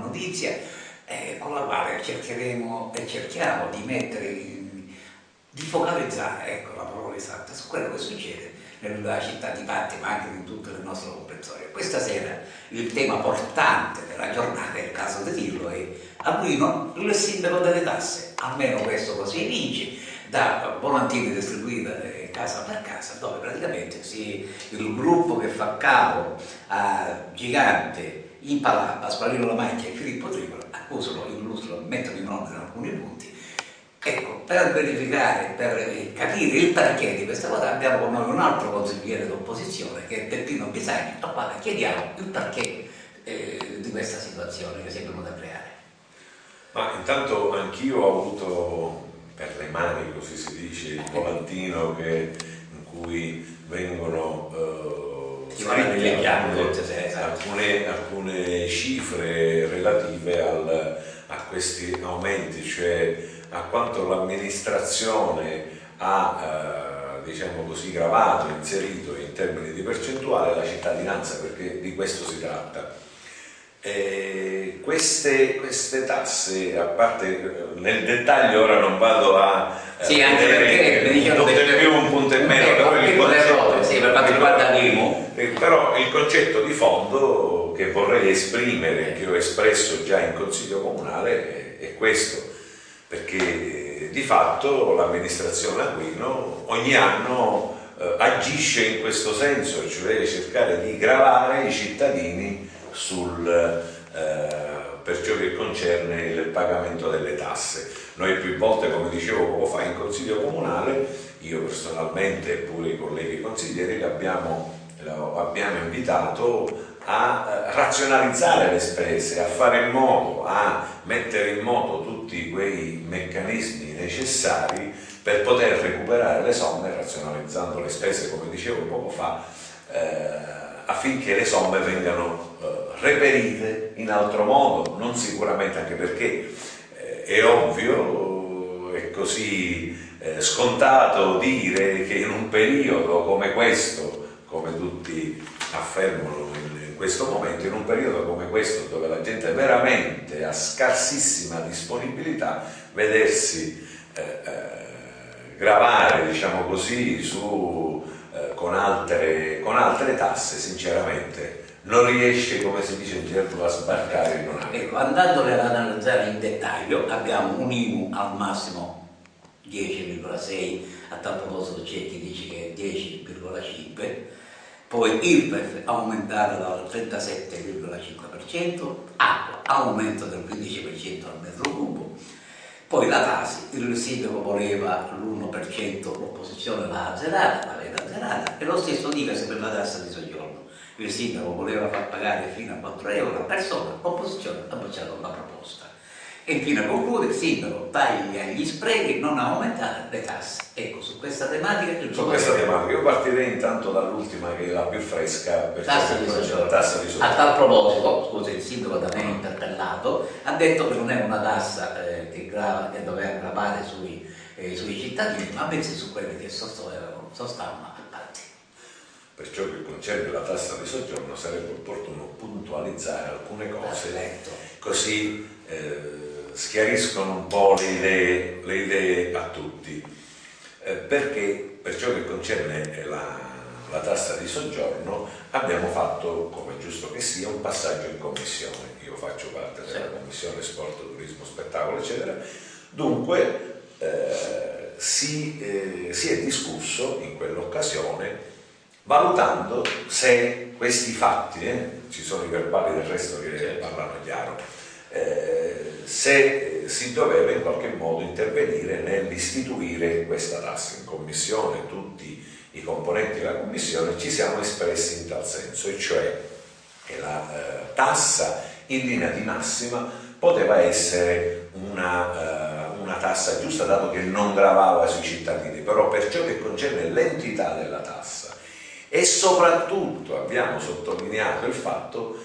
notizia con la quale cercheremo e cerchiamo di mettere, di focalizzare, ecco la parola esatta, su quello che succede nella città di Patti, ma anche in tutto il nostro comprensorio. Questa sera il tema portante della giornata, è il caso di dirlo, è Aquino, il sindaco delle tasse, almeno questo così evince, da volantini distribuiti casa per casa, dove praticamente il gruppo che fa capo a Gigante, Impalà, Pasqualino Lamagna e Filippo Tripola accusano, illustrano, mettono in ordine alcuni punti. Ecco, per verificare, per capire il perché di questa cosa abbiamo con noi un altro consigliere d'opposizione che è Peppino Bisagni, al quale chiediamo il perché di questa situazione che si è venuta a creare. Ma intanto anch'io ho avuto per le mani, così si dice, il volantino in cui vengono scritte alcune cifre relative a questi aumenti, cioè a quanto l'amministrazione ha diciamo così gravato, inserito in termini di percentuale la cittadinanza, perché di questo si tratta. Queste tasse, a parte nel dettaglio ora non vado a sì, anche perché un punto in più, un punto in meno, però il concetto di fondo che vorrei esprimere, che ho espresso già in Consiglio Comunale, è questo, perché di fatto l'amministrazione Aquino ogni anno agisce in questo senso, cioè cercare di gravare i cittadini per ciò che concerne il pagamento delle tasse. Noi più volte, come dicevo poco fa, in Consiglio Comunale, io personalmente e pure i colleghi consiglieri abbiamo invitato a razionalizzare le spese, a fare in modo, a mettere in moto tutti quei meccanismi necessari per poter recuperare le somme, razionalizzando le spese, come dicevo poco fa, affinché le somme vengano reperite in altro modo, non sicuramente, anche perché è ovvio, è così scontato dire che in un periodo come questo, come tutti affermano in questo momento, in un periodo come questo dove la gente veramente ha scarsissima disponibilità, vedersi gravare, diciamo così, con altre tasse, sinceramente non riesce, come si dice in gergo, a sbarcare in un anno. Ecco, andandole ad analizzare in dettaglio, abbiamo un IMU al massimo 10,6, a tal proposito c'è chi dice che è 10,5, poi IRPEF aumentata dal 37,5%, acqua aumento del 15% al metro cubo, poi la TASI, il sindaco voleva l'1%, l'opposizione l'aveva azzerata, e lo stesso dicasi per la tassa di soggiorno. Il sindaco voleva far pagare fino a 4 euro a persona, l'opposizione ha bocciato la proposta. E infine conclude: il sindaco taglia gli sprechi, non aumenta le tasse. Ecco, su questa tematica io partirei intanto dall'ultima, che è la più fresca, tassa di soggiorno. A tal proposito, scusa, il sindaco da me interpellato ha detto che non è una tassa che doveva gravare sui cittadini, ma bensì su quelli che sostavano a parte. Per ciò che concerne la tassa di soggiorno sarebbe opportuno puntualizzare alcune cose, così schiariscono un po' le idee a tutti, perché per ciò che concerne la tassa di soggiorno abbiamo fatto, come è giusto che sia, un passaggio in commissione. Io faccio parte della commissione sport, turismo, spettacolo, eccetera. Dunque si è discusso in quell'occasione, valutando se questi fatti, ci sono i verbali del resto che parlano chiaro, se si doveva in qualche modo intervenire nell'istituire questa tassa. In commissione tutti i componenti della commissione ci siamo espressi in tal senso, e cioè che la tassa in linea di massima poteva essere una tassa giusta, dato che non gravava sui cittadini, però per ciò che concerne l'entità della tassa, e soprattutto abbiamo sottolineato il fatto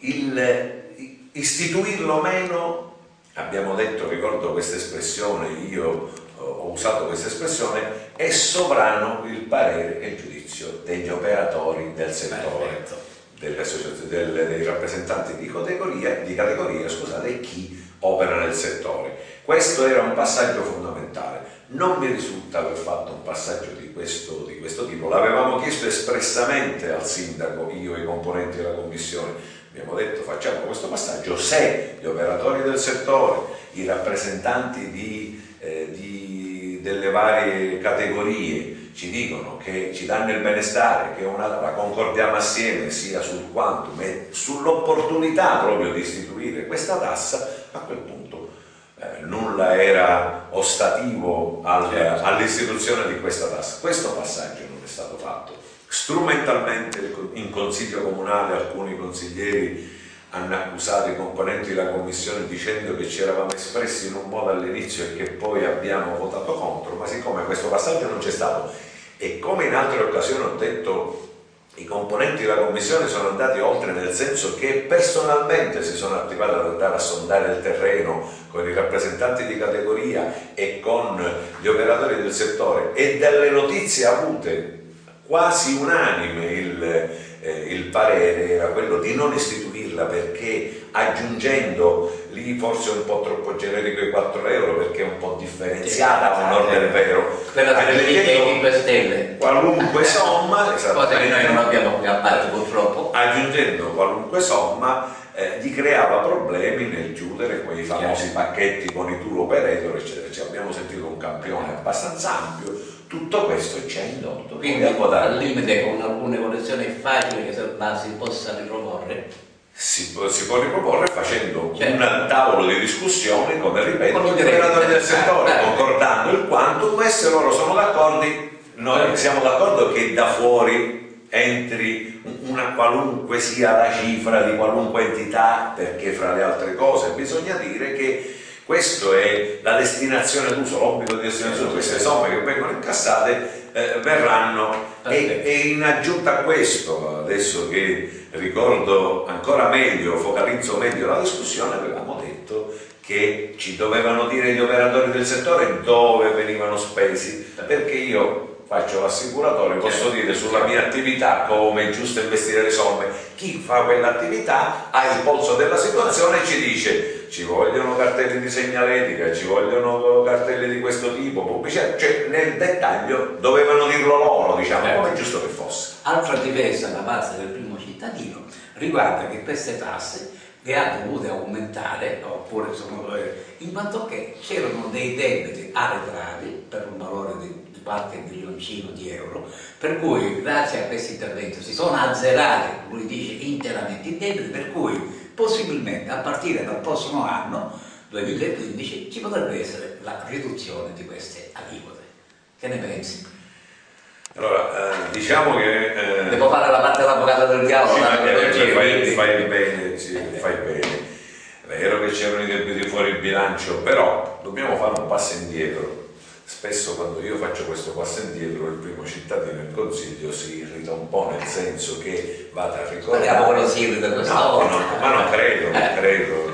istituirlo meno, abbiamo detto, ricordo questa espressione, io ho usato questa espressione, è sovrano il parere e il giudizio degli operatori del settore. dei rappresentanti di categoria, scusate, e chi opera nel settore. Questo era un passaggio fondamentale. Non mi risulta aver fatto un passaggio di questo tipo. L'avevamo chiesto espressamente al sindaco, io e i componenti della commissione. Abbiamo detto: facciamo questo passaggio se gli operatori del settore, i rappresentanti delle varie categorie ci dicono che ci danno il benestare, che la concordiamo assieme sia sul quantum e sull'opportunità proprio di istituire questa tassa. A quel punto nulla era ostativo all'istituzione di questa tassa. Questo passaggio non è stato fatto. Strumentalmente in consiglio comunale alcuni consiglieri hanno accusato i componenti della commissione dicendo che ci eravamo espressi in un modo all'inizio e che poi abbiamo votato contro, ma siccome questo passaggio non c'è stato e come in altre occasioni ho detto, i componenti della commissione sono andati oltre, nel senso che personalmente si sono attivati ad andare a sondare il terreno con i rappresentanti di categoria e con gli operatori del settore, e dalle notizie avute quasi unanime il parere era quello di non istituirla, perché aggiungendo lì forse un po' troppo generico i 4 euro, perché è un po' differenziata a onor del vero, quella delle 5 stelle, qualunque somma, cosa che noi non abbiamo capito purtroppo, aggiungendo qualunque somma gli creava problemi nel chiudere quei famosi pacchetti con i tour operator, eccetera. Ci abbiamo sentito un campione abbastanza ampio. Tutto questo ci ha indotto quindi al limite con alcune correzioni è facile che si possa riproporre. Si può riproporre facendo un tavolo di discussione, come ripeto, con gli operatori del settore, concordando il quantum, e se loro sono d'accordo, noi siamo d'accordo che da fuori entri una qualunque sia la cifra di qualunque entità, perché fra le altre cose bisogna dire che questo è la destinazione d'uso, l'obbligo di destinazione, queste somme che vengono incassate verranno, e in aggiunta a questo, adesso che ricordo ancora meglio, focalizzo meglio la discussione, avevamo detto che ci dovevano dire gli operatori del settore dove venivano spesi, perché io faccio l'assicuratore, posso dire sulla mia attività come è giusto investire le somme. Chi fa quell'attività ha il polso della situazione e ci dice: ci vogliono cartelli di segnaletica, ci vogliono cartelli di questo tipo, pubblicità, cioè nel dettaglio dovevano dirlo loro, diciamo, come è giusto che fosse. Altra difesa da parte del primo cittadino riguarda che queste tasse le ha dovute aumentare, oppure in quanto che c'erano dei debiti arretrati per un valore di qualche milioncino di euro, per cui grazie a questo intervento si sono azzerati, lui dice, interamente i debiti, per cui possibilmente a partire dal prossimo anno 2015 ci potrebbe essere la riduzione di queste aliquote. Che ne pensi? Allora, diciamo che devo fare la parte dell'avvocato del diavolo, fai bene. È vero che c'erano i debiti fuori il bilancio, però dobbiamo fare un passo indietro. Spesso quando io faccio questo passo indietro, il primo cittadino in consiglio si irrita un po', nel senso che vada a ricordare. Ma non credo.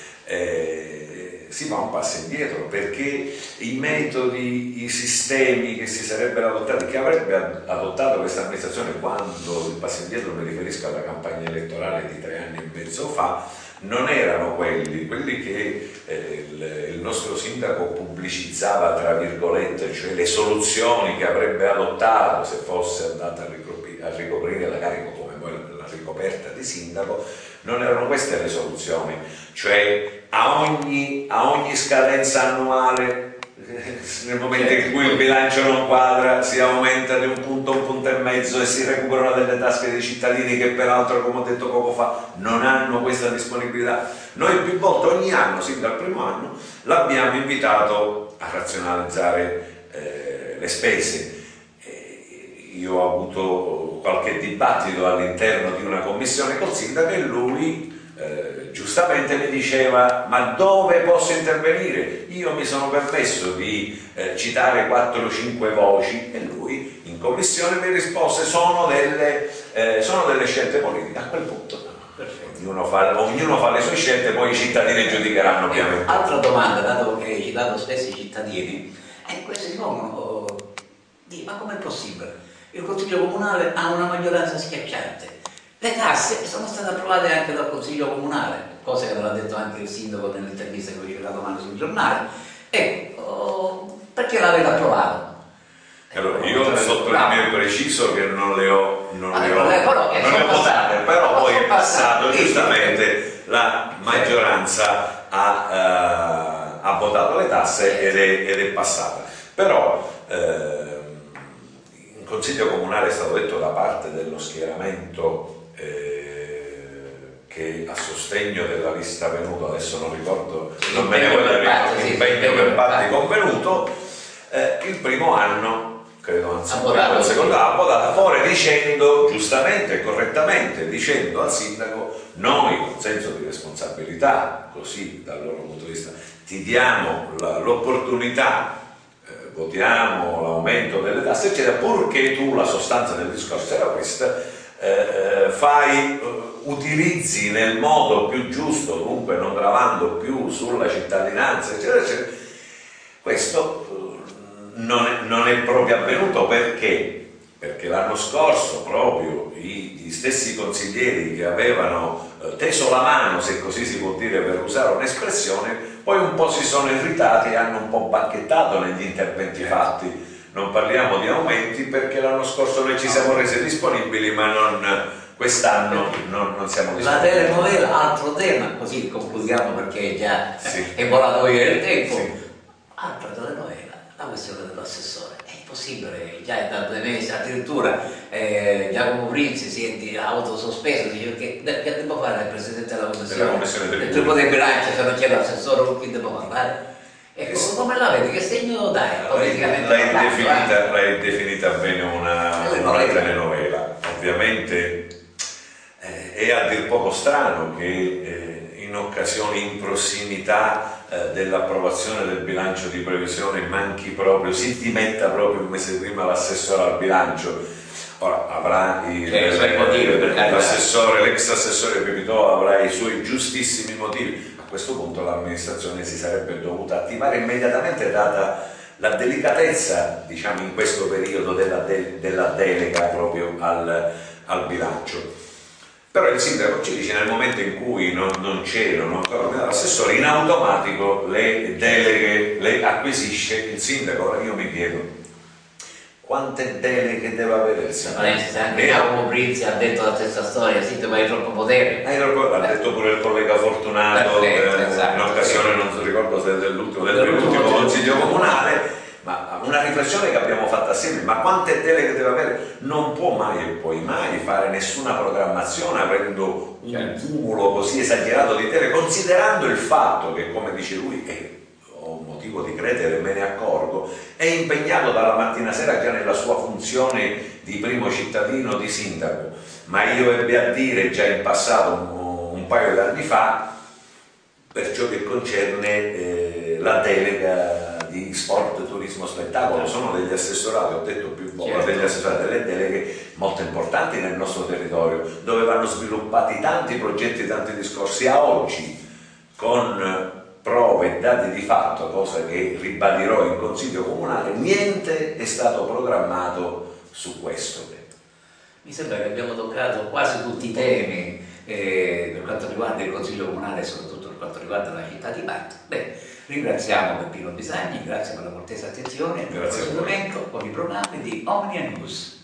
Si fa un passo indietro, perché i metodi, i sistemi che si sarebbero adottati, che avrebbe adottato questa amministrazione, quando il passo indietro mi riferisco alla campagna elettorale di 3 anni e mezzo fa, non erano quelli che il nostro sindaco pubblicizzava, tra virgolette, cioè le soluzioni che avrebbe adottato se fosse andata a ricoprire la carica come poi la ricoperta di sindaco. Non erano queste le soluzioni, cioè a ogni scadenza annuale, nel momento in cui il bilancio non quadra, si aumenta di un punto e mezzo e si recuperano delle tasche dei cittadini che peraltro, come ho detto poco fa, non hanno questa disponibilità. Noi più volte ogni anno, sin dal primo anno, l'abbiamo invitato a razionalizzare le spese. Io ho avuto qualche dibattito all'interno di una commissione col sindaco e lui giustamente mi diceva: ma dove posso intervenire? Io mi sono permesso di citare 4 o 5 voci e lui in commissione mi rispose: sono delle scelte politiche. A quel punto ognuno fa le sue scelte, poi i cittadini giudicheranno ovviamente. Altra domanda, dato che hai citato stessi cittadini, questi si pongono, ma com'è possibile? Il Consiglio Comunale ha una maggioranza schiacciante, Le tasse sono state approvate anche dal Consiglio Comunale, cosa che aveva detto anche il sindaco nell'intervista che faceva domani sul giornale. Ecco, perché l'avete approvato? Allora, io sottolineo preciso che non le ho votate, però poi in passato giustamente la maggioranza ha votato le tasse ed è passata. Però in Consiglio Comunale è stato detto da parte dello schieramento che a sostegno della lista Venuto, adesso non ricordo, non me ne voglio ricordare l'impegno per Patti convenuto, il primo anno credo, anzi il secondo, ha votato a favore dicendo, giustamente e correttamente, dicendo al sindaco: noi con senso di responsabilità, così dal loro punto di vista, ti diamo l'opportunità, votiamo l'aumento delle tasse eccetera, purché tu, la sostanza del discorso era questa, utilizzi nel modo più giusto, dunque non gravando più sulla cittadinanza eccetera eccetera. Questo non è proprio avvenuto perché l'anno scorso proprio gli stessi consiglieri che avevano teso la mano, se così si può dire, per usare un'espressione, poi un po' si sono irritati e hanno un po' bacchettato negli interventi fatti. Non parliamo di aumenti perché l'anno scorso noi ci siamo resi disponibili, ma quest'anno non siamo disponibili. La telenovela, altro tema, così concludiamo perché già è volato via il tempo. Altra telenovela, la questione dell'assessore. È impossibile, già è da 2 mesi, addirittura Giacomo Prinzi si è autosospeso, dice che devo fare il Presidente della Commissione del Gruppo dei Bilancio, se non c'è l'assessore con chi devo parlare? Ecco, come la vedi? Che segno dai? L'hai definita bene una telenovela. Ovviamente è a dir poco strano che in occasioni, in prossimità dell'approvazione del bilancio di previsione manchi proprio, si dimetta proprio un mese prima l'assessore al bilancio. Ora avrà l'assessore, l'ex assessore Pepitò avrà i suoi giustissimi motivi. A questo punto l'amministrazione si sarebbe dovuta attivare immediatamente, data la delicatezza, diciamo, in questo periodo della delega proprio al bilancio. Però il sindaco ci dice: nel momento in cui non c'erano ancora l'assessore, in automatico le deleghe le acquisisce il sindaco. Ora io mi chiedo: quante deleghe deve avere il sindaco? Anche Giacomo Prinzi ha detto la stessa storia: sindaco, hai troppo potere. L'ha detto pure il collega Fortunato in occasione, non so, ricordo se dell'ultimo Consiglio Comunale. Ma una riflessione che abbiamo fatto assieme: ma quante deleghe deve avere? Non può mai e poi mai fare nessuna programmazione avendo un cumulo così esagerato di deleghe, considerando il fatto che, come dice lui, ho motivo di credere, me ne accorgo, è impegnato dalla mattina a sera già nella sua funzione di primo cittadino, di sindaco. Ma io ebbi a dire già in passato, un paio di anni fa, per ciò che concerne la delega di sport, turismo, spettacolo, sono degli assessorati, ho detto più volte, degli assessorati, delle deleghe molto importanti nel nostro territorio, dove vanno sviluppati tanti progetti, tanti discorsi. A oggi, con prove e dati di fatto, cosa che ribadirò in Consiglio Comunale, niente è stato programmato su questo. Mi sembra che abbiamo toccato quasi tutti i temi per quanto riguarda il Consiglio Comunale e soprattutto per quanto riguarda la città di Patti. Ringraziamo Peppino Bisagni, grazie per la cortese attenzione. Nel prossimo momento con i programmi di Omnia News.